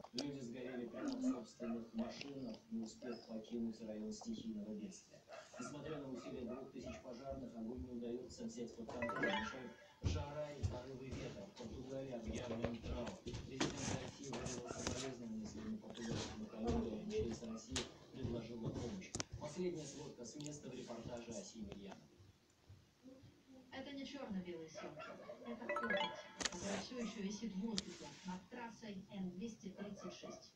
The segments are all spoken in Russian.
Люди сгорели прямо в собственных машинах, не успев покинуть район стихийного бедствия. Несмотря на усилия 2000 пожарных, огонь не удается взять под контроль. Мешают жара и порывы ветра. В Португалии объявлен траур. Президент России выразил соболезнования своему португальскому коллеге, а МЧС России предложила помощь. Последняя сводка с места в репортаже Асии Мильяна. Это не черно-белые съемки, это опыт, который все еще висит в воздухе над трассой Н-236.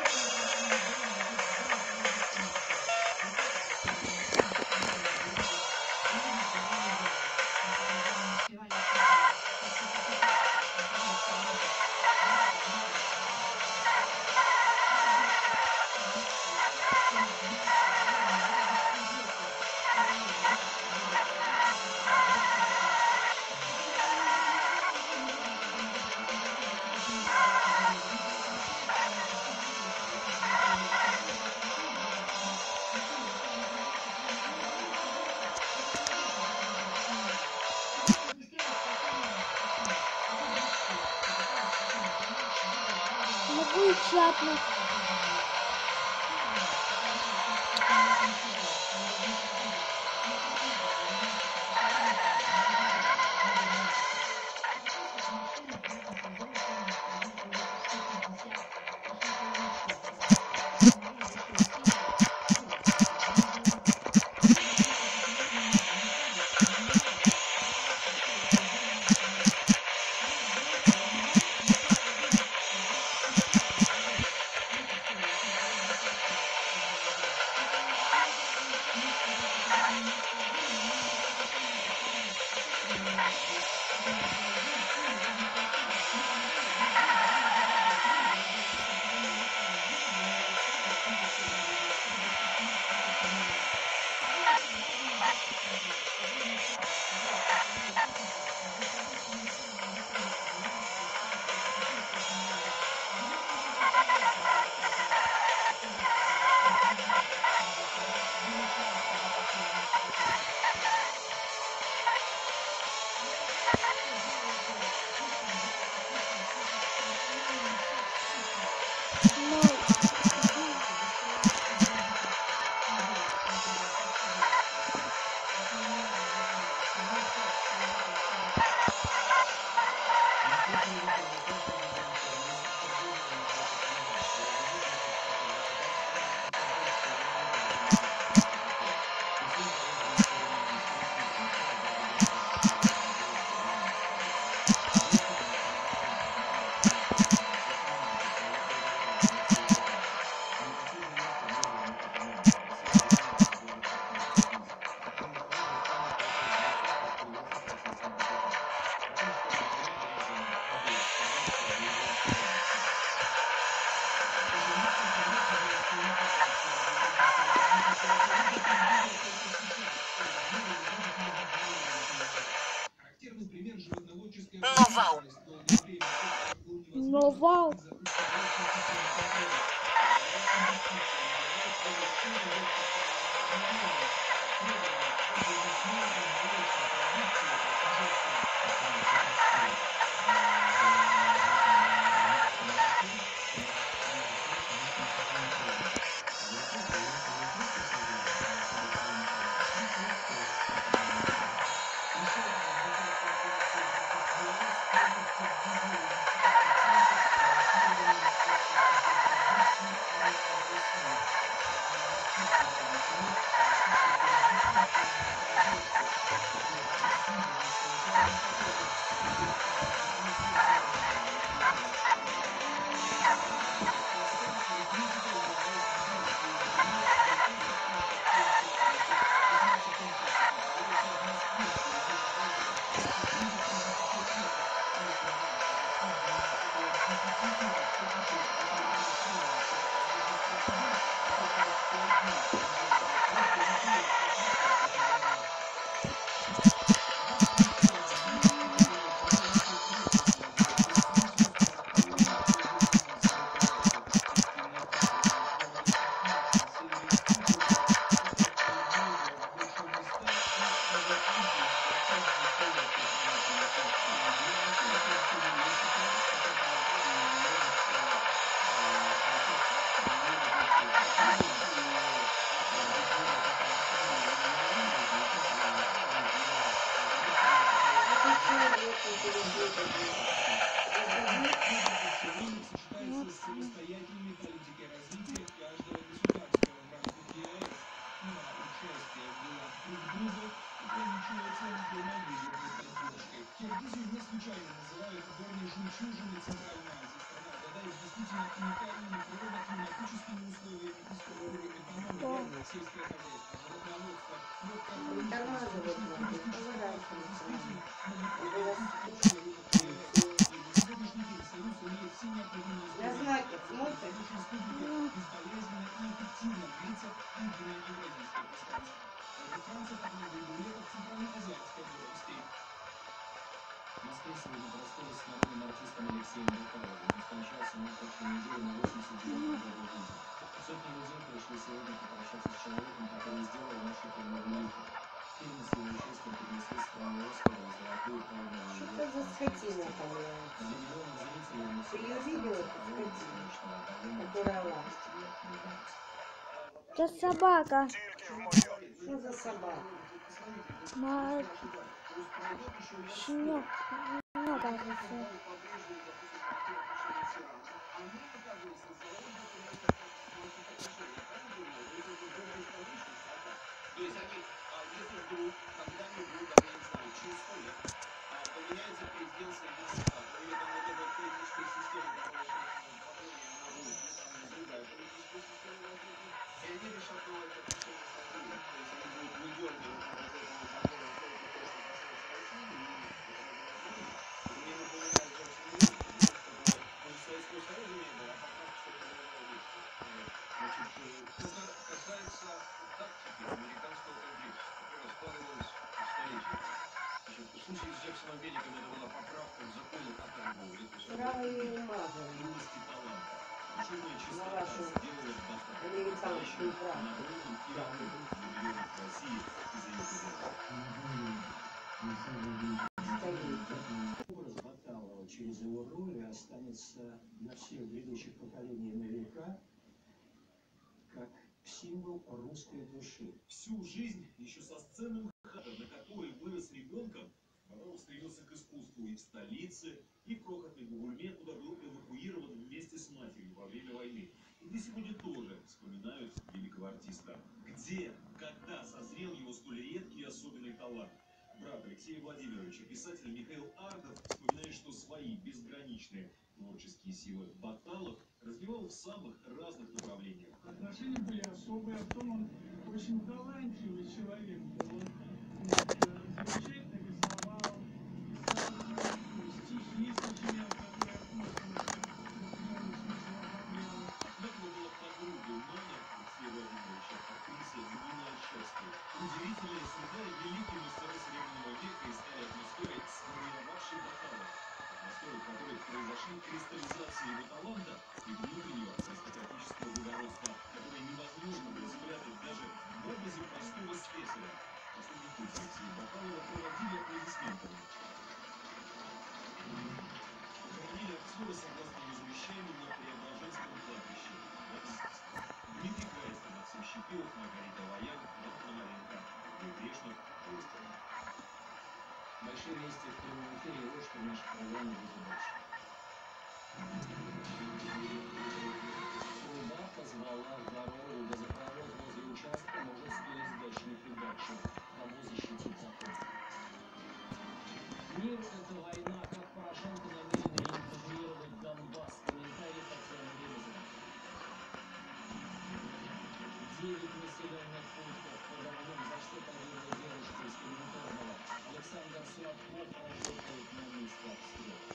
Будет чатно. Новал. обеспечена уникальными природно-климатическими условиями и структурой экономики, сельское хозяйство, животноводство. Вот как Притормаживать надо, туристический поворачиваться действительно надо. могут На тысячи рыбок велосипеде. и на сегодняшний день Союз имеет все необходимые На инструменты знаки для того, чтобы смотришь? помочь республике безболезненно и эффективно влиться в единое евразийское пространство. Франция вторглась в лето в Центральноазиатское Европейское. В Москве сегодня простились с народным артистом Алексеем Бакаловым. Он скончался на прошлой неделе на 89 году жизни. Сотни людей пришли сегодня попрощаться с человеком, который сделал нашу страну великой. Фильмы с его участием принесли стране Оскара и золотую пальмовую Что ветвь это за скотина там Для лается? миллионов зрителей он Ты ее навсегда видела, останется эту полой скотину, бесконечного обаяния которая лает? человечности и открытости. Это собака. Что за собака? Щенок. Мне кажется. То есть они, если вдруг когда-нибудь, даже я не знаю, через 100 лет, поменяется президент Соединенных Штатов, или там вот эта политическая система, которая сейчас на Волге, там другая политическая система возникнет, и они решат наладить отношения с Россией. То есть они будут выдергивать из этого закона только то, что касается России, и это мне напоминает Джексон Миллер, знаешь, который, он же Советского Союза не был, а поправка что-то другое вечно. Значит, это касается тактики американского конгресса, которая складывалась столетиями. Значит, в случае с Джексоном Великом это была поправка к закону о торговле, то есть Сразу ее умазали трудности таланта. Душевная на чистота вашу сделала Баха американскую настоящим правду. народным и родным для миллионов России и за ее пределами. Столетие. Образ Баталова через его роли останется для всех грядущих поколений на века как символ русской души. Всю жизнь еще со сцены МХАТа, на которой вырос ребенком, Баталов стремился к искусству и в столице, и в крохотной Бугульме, куда был эвакуирован вместе с матерью во время войны. И до сегодня тоже вспоминают великого артиста. Где, когда созрел его столь редкий и особенный талант? Брат Алексея Владимировича, писатель Михаил Ардов, вспоминает, что свои безграничные творческие силы Баталов развивал в самых разных направлениях. Отношения были особые, а потом он очень талантливый человек был. Он замечательно рисовал, писал стихи, сочинял, которые относятся к определенному смыслу оформлял. Знакома была подруга мамы Алексея Владимировича, актриса Нина Ощевская. Удивительная среда и великие мастера Серебряного века и стали атмосферой, сформировавшей Баталова. Атмосферой, в которой произошли кристаллизация его таланта и внутреннего аристократического благородства, которое невозможно было спрятать даже в образе простого слесаря. Последний путь Алексея Баталова проводили аплодисментами. Похоронили актера согласно его завещанию на Преображенском кладбище. Дмитрий Крайстер, Максим Щепилов, Маргарита Лоян, Иван Пономаренко, Андрей Грешнев, Остин. Большие вести в прямом эфире, и вот что в нашей программе будет дальше. Труба позвала в дорогу. Газопровод возле участка может стоить дачной передачи. Кого защитит закон? Мир – это война. Как Порошенко намерен реинтегрировать Донбасс? Комментарий Татьяны Ремезовой. 9 населенных пунктов под огнем. За что погибла девушка из Коминтерного? Александр Сладков работает на месте обстрела.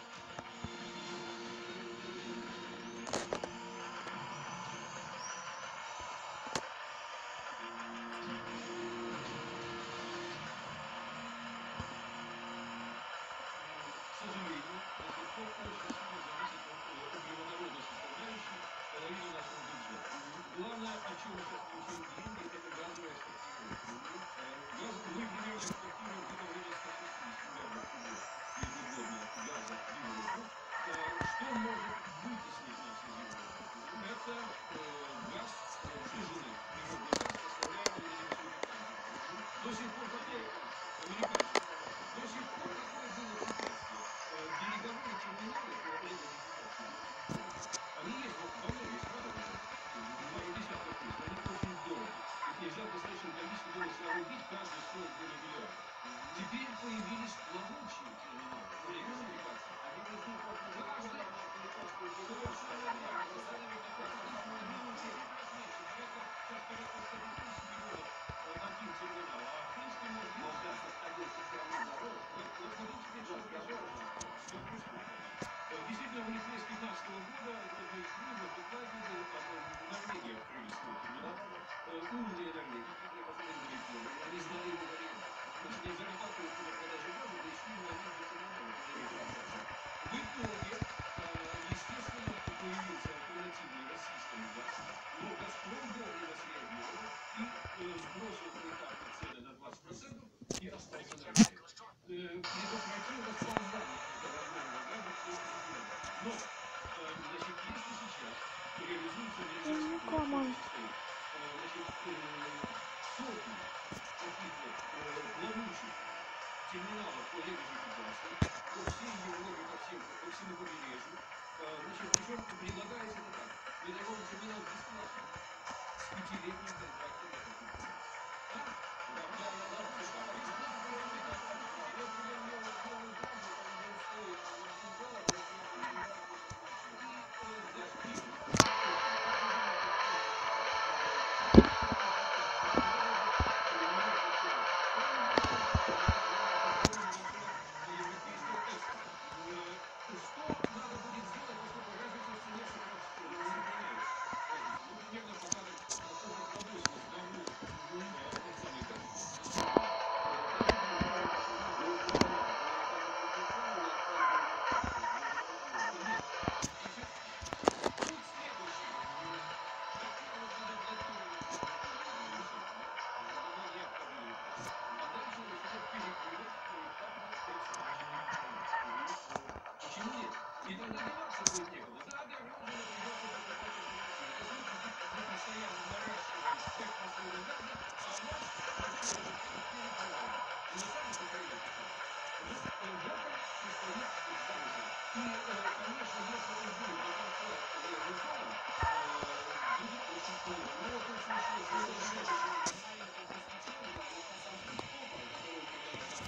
К сожалению, значит, все очень сильно зависит от углеводородной составляющей половины нашего бюджета. Главное, о чем мы сейчас получили деньги, это газовая статья. Мы примерно экспортируем где-то в районе 160 миллиардов кубов ежегодно газа в Европу. Что может вытеснить нас из Европы? Это газ сжиженный, природный газ, поставляемый на нефтеюгольную. До сих пор какое американцы, до сих пор какое было препятствие? Береговые терминалы по электрификации. Они есть во многих странах уже, в десятках тысяч, они очень дороги. Их нельзя в достаточном количестве было соорудить, каждый стоит более миллиарда. Теперь появились плавучие терминалы по электрификации. Они возникли каждый, совершенно сбросил поэтапно цены на 20% и остался на рынке. Предотвратил расползание водородного газа по региону. Но, значит, если сейчас реализуется американский Come on. значит, сотни таких вот плавучих терминалов по регазификации по всей Европе, по всему побережью, значит, причем предлагается это так. Мы даем терминал бесплатно с 5-летним контрактом на покупку. Почему нет? И тогда деваться будет некуда. Да, дороже, но придется покупать альтернативы. То есть мы постоянно наращиваем спек расхода газа, а у вас все это перекрываем. И мы сами сохраняем. Вот в этом состоит замысел. И, конечно, если он будет до конца реализован, будет очень плохо. Но вот в случае с маленьких исключений, вот на самом деле ОПА, который когда-то нас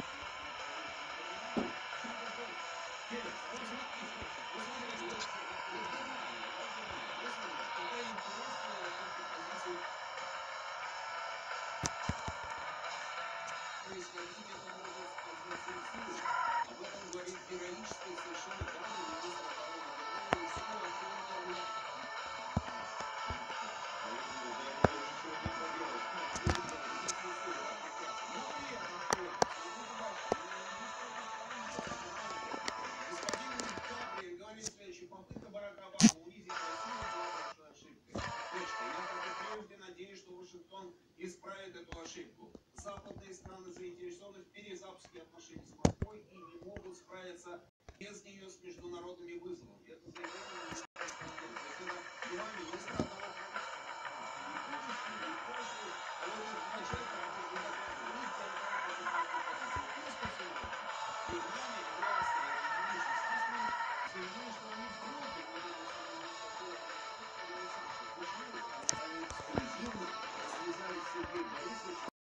все такое. Феликс, вот смотрите, вот смотрите, вот нормально, да, нормально. Какая интересная позиция. Происходить это может с позиции силы. Об этом говорит героическая совершенно данный министр обороны Германии Симон Фон. Попытка Барака Обамы унизить Россию была большой ошибкой. Точка. Я, как и прежде, надеюсь, что Вашингтон исправит эту ошибку. Западные страны заинтересованы в перезапуске отношений с Москвой и не могут справиться без нее с международными вызовами. Это заявление два министра одного Германия гласная в единичных СМИ заявили, что они против вот этой самой почему они эксклюзивно связались с Сергеем Борисовичем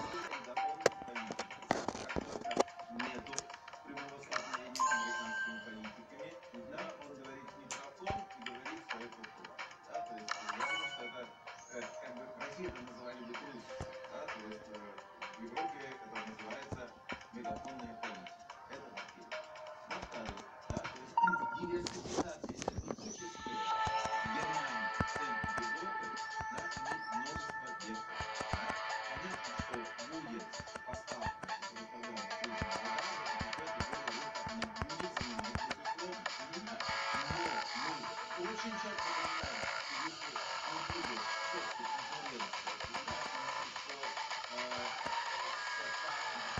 нету прямого столкновения с американскими политиками. Да, он говорит микрофон и говорит свое полтора. Да, то есть я думаю, что это как бы в России это называли бы трусость. Да, то есть в Европе это называется мегафонная политика. Это во-первых. Во-вторых, да, то есть диверсификация энергетическая Германии в центре Европы, да, имеет множество векторов. Да. Понятно, что будет поставка предполагаемого прежнего газа, и какое-то время не будет занимать, безусловно, именно, но мы очень часто понимаем, что если не будет четкой конкуренции, и у нас может совпадать